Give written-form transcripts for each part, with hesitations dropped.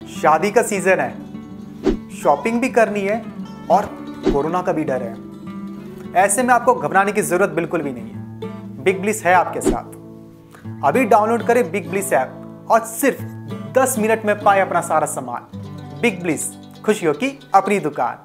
शादी का सीजन है, शॉपिंग भी करनी है और कोरोना का भी डर है। ऐसे में आपको घबराने की जरूरत बिल्कुल भी नहीं है। बिग ब्लिस है आपके साथ। अभी डाउनलोड करें बिग ब्लिस ऐप और सिर्फ 10 मिनट में पाए अपना सारा सामान। बिग ब्लिस, खुशियों की अपनी दुकान।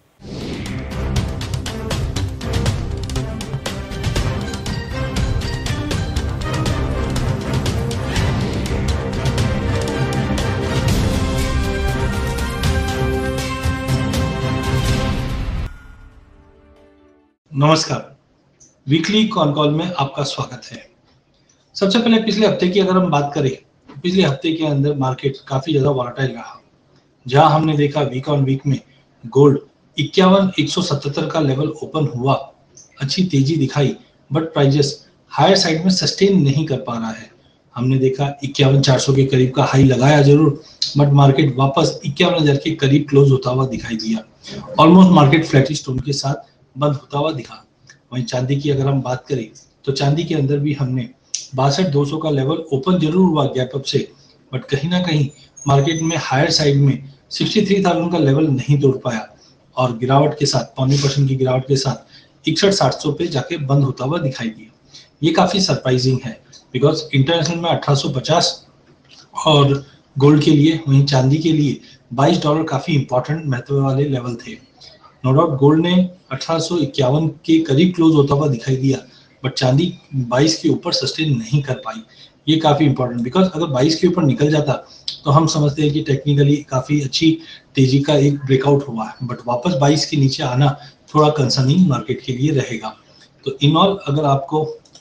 नमस्कार, वीकली कॉन कॉल में आपका स्वागत है। सबसे पहले पिछले हफ्ते की अगर हम बात करें, पिछले हफ्ते के अंदर मार्केट काफी ज्यादा वॉलेटाइल रहा, जहां हमने देखा वीक ऑन वीक में गोल्ड 51,177 का लेवल ओपन हुआ, अच्छी तेजी दिखाई, बट प्राइजेस हायर साइड में सस्टेन नहीं कर पा रहा है। हमने देखा 51,400 के करीब का हाई लगाया जरूर, बट मार्केट वापस 51,000 के करीब क्लोज होता हुआ दिखाई दिया। ऑलमोस्ट मार्केट फ्लैटिश टोन के साथ बंद होता हुआ दिखा। वहीं चांदी की अगर हम बात करें तो चांदी के अंदर भी हमने 62,200 का लेवल ओपन जरूर हुआ गैप अप से, बट कहीं ना कहीं मार्केट में हायर साइड में 63,000 का लेवल नहीं तोड़ पाया और गिरावट के साथ 0.25% की गिरावट के साथ 61,700 पे जाके बंद होता हुआ दिखाई दिया। ये काफी सरप्राइजिंग है बिकॉज इंटरनेशनल में 1850 और गोल्ड के लिए, वहीं चांदी के लिए $22 काफी इंपॉर्टेंट महत्व वाले लेवल थे। नो डाउट गोल्ड ने 1851 के करीब क्लोज होता हुआ दिखाई दिया, बट चांदी 22 के ऊपर सस्टेन नहीं कर पाई। ये काफी इंपॉर्टेंट, बिकॉज अगर 22 के ऊपर निकल जाता तो हम समझते हैं कि टेक्निकली काफी अच्छी तेजी का एक ब्रेकआउट हुआ है, बट वापस 22 के नीचे आना थोड़ा कंसर्निंग मार्केट के लिए रहेगा। तो इन ऑल अगर आपको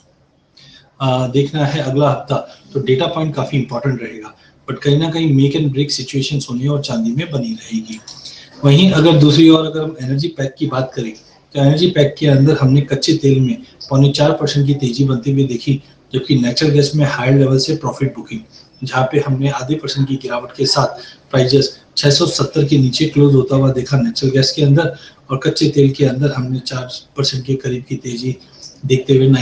देखना है अगला हफ्ता, तो डेटा पॉइंट काफी इंपॉर्टेंट रहेगा, बट कहीं ना कहीं मेक एंड ब्रेक सिचुएशन सोने और चांदी में बनी रहेगी। वहीं अगर दूसरी ओर अगर हम एनर्जी पैक की बात करें तो एनर्जी पैक के अंदर हमने कच्चे तेल में 0.4% की तेजी बनती हुई देखी, जबकि नेचुरल गैस में हायर लेवल से प्रॉफिट बुकिंग, जहां पे हमने आधे % की गिरावट के साथ प्राइजेस 670 के नीचे क्लोज होता हुआ देखा नेचुरल गैस के अंदर, और कच्चे तेल के अंदर हमने 4% के करीब की तेजी देखते हुए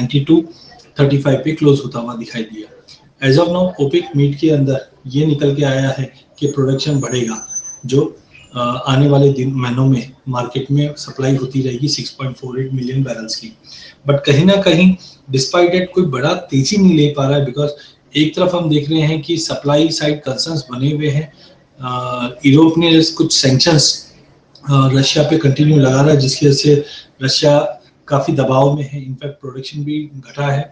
92.35 पे क्लोज होता हुआ दिखाई दिया। As of now OPEC meet के अंदर ये निकल के आया है कि प्रोडक्शन बढ़ेगा, जो आने वाले महीनों में मार्केट में सप्लाई होती रहेगी 6.48 मिलियन बैरल्स की। बट कहीं ना कहीं डिस्पाइट इट कोई बड़ा तेजी नहीं ले पा रहा है, बिकॉज एक तरफ हम देख रहे हैं कि सप्लाई साइड कंसर्न्स बने हुए हैं। यूरोप ने कुछ सैंक्शंस रशिया पे कंटिन्यू लगा रहा है, जिसकी वजह से रशिया काफी दबाव में है, इनफैक्ट प्रोडक्शन भी घटा है।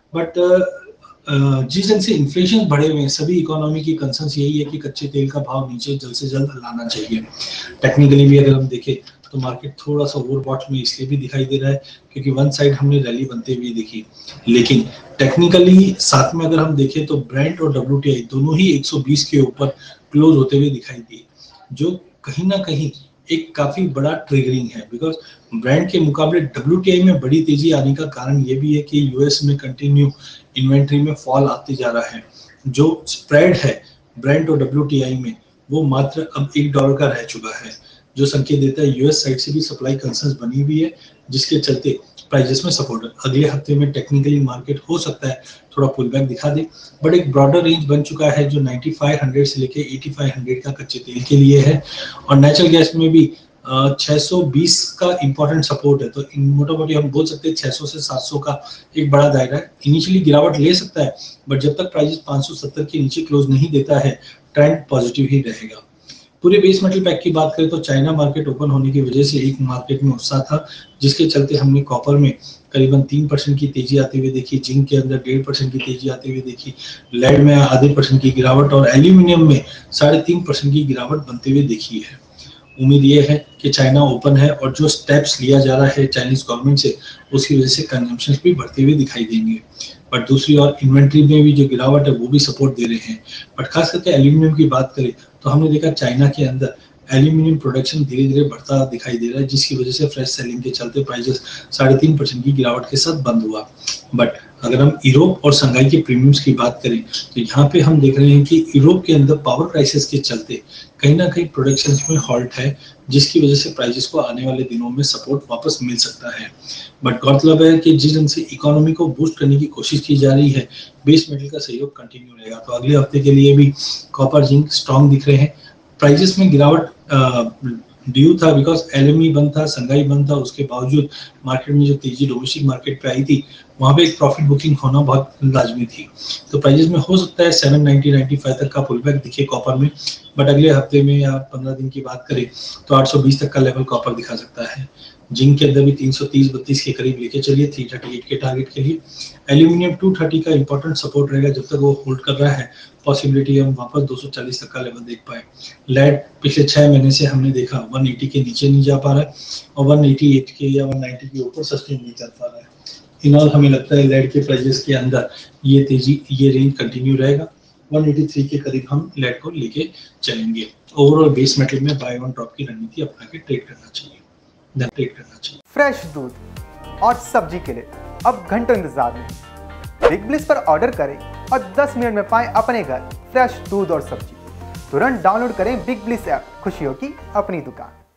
बट जिस ढंग से इन्फ्लेशन बढ़े हुए हैं, सभी इकोनॉमी की कंसर्न्स यही है कि कच्चे तेल का भाव नीचे जल्द से जल्द लाना चाहिए। टेक्निकली भी अगर हम देखें तो मार्केट थोड़ा सा ओवरबॉट में इसलिए भी दिखाई दे रहा है क्योंकि वन साइड हमने रैली बनते हुए देखी, लेकिन टेक्निकली साथ में अगर हम देखें तो ब्रेंट और WTI दोनों ही 120 के ऊपर क्लोज होते हुए दिखाई दिए, जो कहीं ना कहीं एक काफी बड़ा ट्रिगरिंग है। बिकॉज ब्रेंट के मुकाबले WTI में बड़ी तेजी आने का कारण ये भी है कि यूएस में कंटिन्यू इन्वेंट्री में फॉल आते जा रहा है। जो स्प्रेड है ब्रेंट और WTI में वो मात्र अब $1 का रह चुका है, जो संकेत देता है यूएस साइड से भी सप्लाई कंसर्न्स बनी हुई है, जिसके चलते प्राइजेस में सपोर्ट है। अगले हफ्ते में टेक्निकली मार्केट हो सकता है थोड़ा पुल बैक दिखा दे, बट एक ब्रॉडर रेंज बन चुका है जो 9500 से लेके 8500 का कच्चे तेल के लिए है, और नेचुरल गैस में भी 620 का इंपॉर्टेंट सपोर्ट है। तो मोटा मोटी हम बोल सकते हैं 600 से 700 का एक बड़ा दायरा है। इनिशियली गिरावट ले सकता है, बट जब तक प्राइस 570 के नीचे क्लोज नहीं देता है, ट्रेंड पॉजिटिव ही रहेगा। पूरे बेस मेटल पैक की बात करें तो चाइना मार्केट ओपन होने की वजह से एक मार्केट में उत्साह था, जिसके चलते हमने कॉपर में करीबन 3% की तेजी आती हुई देखी, जिंक के अंदर 1.5% की तेजी आती हुई देखी, लेड में आधे % की गिरावट और एल्यूमिनियम में 3.5% की गिरावट बनते हुए देखी है। उम्मीद ये है कि चाइना ओपन है और जो स्टेप्स लिया जा रहा है चाइनीज गवर्नमेंट से, उसकी वजह से कंजम्पशन भी बढ़ते हुए दिखाई देंगे। बट दूसरी ओर इन्वेंट्री में भी जो गिरावट है वो भी सपोर्ट दे रहे हैं। बट खास करके एल्यूमिनियम की बात करें तो हमने देखा चाइना के अंदर एल्यूमिनियम प्रोडक्शन धीरे धीरे बढ़ता दिखाई दे रहा है, जिसकी वजह से फ्रेश सेलिंग के चलते प्राइसेस 3.5% की गिरावट के साथ बंद हुआ। बट अगर हम यूरोप और शंघाई के प्रीमियम्स की बात करें तो यहाँ पे हम देख रहे हैं कि यूरोप के अंदर पावर क्राइसिस के चलते कहीं ना कहीं प्रोडक्शन में हॉल्ट है, जिसकी वजह से प्राइसेस को आने वाले दिनों में सपोर्ट वापस मिल सकता है। बट गौरतलब है कि जिस ढंग से इकोनॉमी को बूस्ट करने की कोशिश की जा रही है, बेस मेटल का सहयोग कंटिन्यू रहेगा। तो अगले हफ्ते के लिए भी कॉपर जिंक स्ट्रॉन्ग दिख रहे हैं। प्राइजेस में गिरावट ड्यू था बिकॉज एलएमई बंद था, संघाई बंद था। उसके बावजूद मार्केट में जो तेजी डोमेस्टिक मार्केट पे आई थी, वहां पे एक प्रॉफिट बुकिंग होना बहुत लाजमी थी। तो प्राइजेस में हो सकता है 790-95 तक का पुल बैक दिखे कॉपर में, बट अगले हफ्ते में या 15 दिन की बात करें तो 820 तक का लेवल कॉपर दिखा सकता है। जिंक के अंदर भी 330-32 के करीब लेके चलिए 338 के टारगेट के लिए। एल्यूमिनियम 230 का इंपॉर्टेंट सपोर्ट रहेगा, जब तक वो होल्ड कर रहा है पॉसिबिलिटी हम वापस 240 तक का लेवल देख पाए। लेड पिछले 6 महीने से हमने देखा 180 के नीचे नहीं जा पा रहा है और 188 के या 190 के ऊपर सस्टेन नहीं कर पा रहा है। इन ऑल हमें लगता है लेड के प्राइजेस के अंदर ये तेजी, ये रेंज कंटिन्यू रहेगा। 183 के करीब हम लेड को लेके चलेंगे। ओवरऑल बेस मेटल में बाय वन ड्रॉप की रणनीति अपना के ट्रेड करना चाहिए। फ्रेश दूध और सब्जी के लिए अब घंटों इंतजार नहीं। बिग ब्लिस पर ऑर्डर करें और 10 मिनट में पाएं अपने घर फ्रेश दूध और सब्जी। तुरंत डाउनलोड करें बिग ब्लिस ऐप, खुशियों की अपनी दुकान।